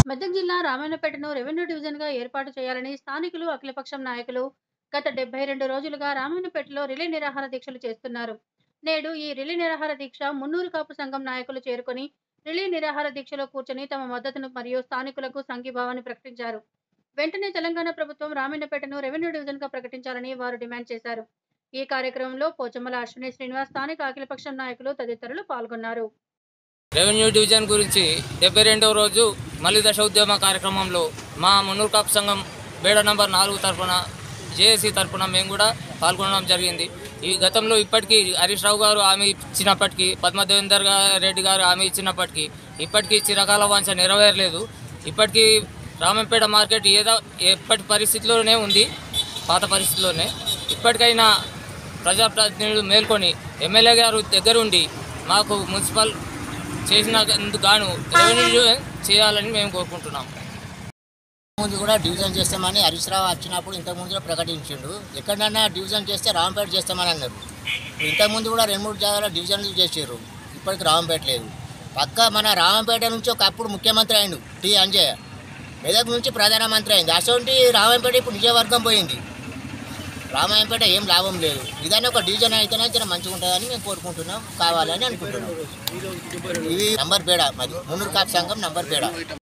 మెదక్ జిల్లా రామాయణపేటను రెవెన్యూ డివిజన్‌గా ఏర్పాటు చేయాలని స్థానికులు, అఖిలపక్షం నాయకులు గత 72 రోజులుగా రామాయణపేటలో రిలే నిరాహార దీక్షలు చేస్తున్నారు. నేడు ఈ రిలే నిరాహార దీక్ష మున్నూరు కాపు సంఘం నాయకులు చేరుకొని రిలే నిరాహార దీక్షలో కూర్చొని తమ మద్దతును మరియు స్థానికులకు సంఘీభావాన్ని ప్రకటించారు. వెంటనే తెలంగాణ ప్రభుత్వం రామాయణపేటను రెవెన్యూ డివిజన్‌గా ప్రకటించాలని వారు డిమాండ్ చేశారు. ఈ కార్యక్రమంలో పోచమ్మల అశ్విని శ్రీనివాస్, స్థానిక అఖిలపక్షం నాయకులు తదితరులు పాల్గొన్నారు. రెవెన్యూ డివిజన్ గురించి 72వ రోజు మలి దశ ఉద్యమ కార్యక్రమంలో మా మున్నూరు కాపు సంఘం బేడ నంబర్ 4 తరఫున జేఏసీ తరఫున మేము కూడా పాల్గొనడం జరిగింది. ఈ గతంలో ఇప్పటికీ హరీష్ రావు గారు హామీ ఇచ్చినప్పటికీ, పద్మదేవేందర్ రెడ్డి గారు హామీ ఇచ్చినప్పటికీ ఇప్పటికీ చిరకాల వాంఛ నెరవేరలేదు. ఇప్పటికీ రామంపేట మార్కెట్ ఎప్పటి పరిస్థితిలోనే ఉంది, పాత పరిస్థితిలోనే. ఇప్పటికైనా ప్రజాప్రతినిధులు మేల్కొని ఎమ్మెల్యే గారు దగ్గరుండి మాకు మున్సిపల్ చేసినందుకు గాను రెవెన్యూ చేయాలని మేము కోరుకుంటున్నాం. ముందు కూడా డివిజన్ చేస్తామని హరీష్ రావు వచ్చినప్పుడు ఇంతకుముందు ప్రకటించిండు. ఎక్కడన్నా డివిజన్ చేస్తే రామంపేట చేస్తామని అన్నారు. ఇంతకుముందు కూడా 2-3 జాగాలో డివిజన్లు చేసారు. ఇప్పటికి రామంపేట లేదు. పక్క మన రామంపేట నుంచి ఒకప్పుడు ముఖ్యమంత్రి అయిండు టి అంజయ్య, మెదక్ నుంచి ప్రధానమంత్రి అయింది. అసలు రామంపేట ఇప్పుడు నిజవర్గం పోయింది. రామాయంపేట ఏం లాభం లేదు. ఇదన్నీ ఒక డివిజన్ అయితేనే చాలా మంచిగా ఉంటుందని మేము కోరుకుంటున్నాం, కావాలని అనుకుంటున్నాం. ఇది నంబర్ పేడ, మరి మున్నూరు కాపు సంఘం నంబర్ పేడ.